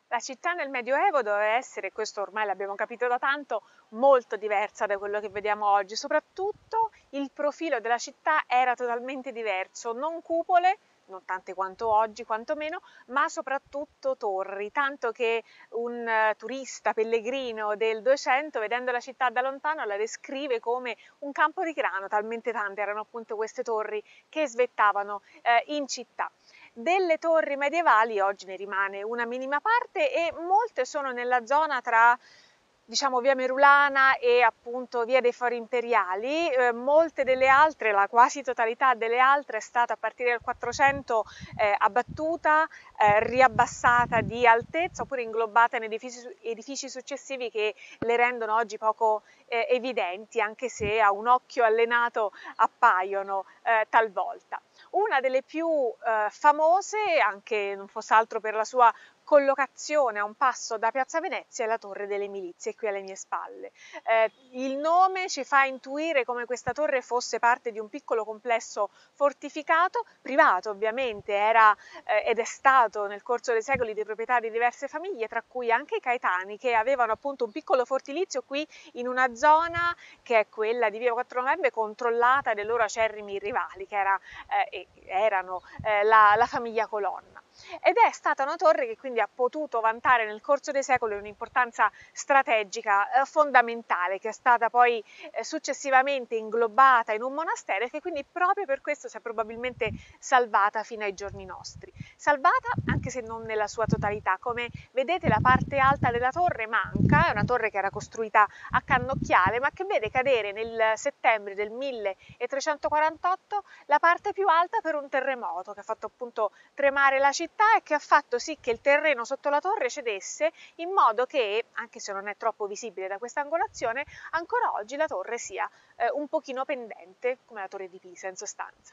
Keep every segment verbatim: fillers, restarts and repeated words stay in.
La città nel Medioevo doveva essere, questo ormai l'abbiamo capito da tanto, molto diversa da quello che vediamo oggi. Soprattutto il profilo della città era totalmente diverso, non cupole, non tante quanto oggi, quantomeno, ma soprattutto torri, tanto che un uh, turista pellegrino del Duecento, vedendo la città da lontano, la descrive come un campo di grano, talmente tante erano appunto queste torri che svettavano eh, in città. Delle torri medievali oggi ne rimane una minima parte e molte sono nella zona tra, diciamo, via Merulana e appunto via dei Fori Imperiali. Eh, molte delle altre, la quasi totalità delle altre, è stata a partire dal quattrocento eh, abbattuta, eh, riabbassata di altezza oppure inglobata in edifici, edifici successivi che le rendono oggi poco eh, evidenti, anche se a un occhio allenato appaiono eh, talvolta. Una delle più eh, famose, anche non fosse altro per la sua collocazione a un passo da Piazza Venezia, è la Torre delle Milizie, qui alle mie spalle. Eh, il nome ci fa intuire come questa torre fosse parte di un piccolo complesso fortificato, privato ovviamente, era eh, ed è stato nel corso dei secoli di proprietà di diverse famiglie, tra cui anche i Caetani, che avevano appunto un piccolo fortilizio qui in una zona che è quella di via quattro Novembre, controllata dai loro acerrimi rivali, che era, eh, erano eh, la, la famiglia Colonna. Ed è stata una torre che quindi ha potuto vantare nel corso dei secoli un'importanza strategica eh, fondamentale, che è stata poi eh, successivamente inglobata in un monastero e che quindi proprio per questo si è probabilmente salvata fino ai giorni nostri. Salvata anche se non nella sua totalità. Come vedete, la parte alta della torre manca, è una torre che era costruita a cannocchiale ma che vede cadere nel settembre del milletrecentoquarantotto la parte più alta per un terremoto che ha fatto appunto tremare la città e che ha fatto sì che il terreno sotto la torre cedesse, in modo che, anche se non è troppo visibile da questa angolazione, ancora oggi la torre sia eh, un pochino pendente, come la torre di Pisa in sostanza.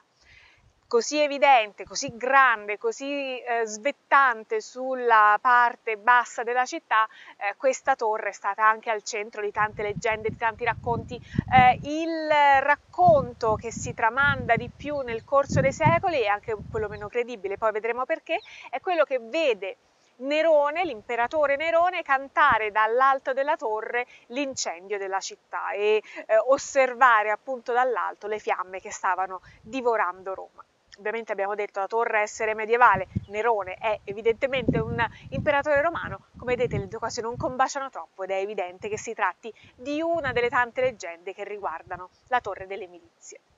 Così evidente, così grande, così eh, svettante sulla parte bassa della città, eh, questa torre è stata anche al centro di tante leggende, di tanti racconti. Eh, il racconto che si tramanda di più nel corso dei secoli, e anche quello meno credibile, poi vedremo perché, è quello che vede Nerone, l'imperatore Nerone, cantare dall'alto della torre l'incendio della città e eh, osservare appunto dall'alto le fiamme che stavano divorando Roma. Ovviamente abbiamo detto la torre essere medievale, Nerone è evidentemente un imperatore romano, come vedete le due cose non combaciano troppo ed è evidente che si tratti di una delle tante leggende che riguardano la Torre delle Milizie.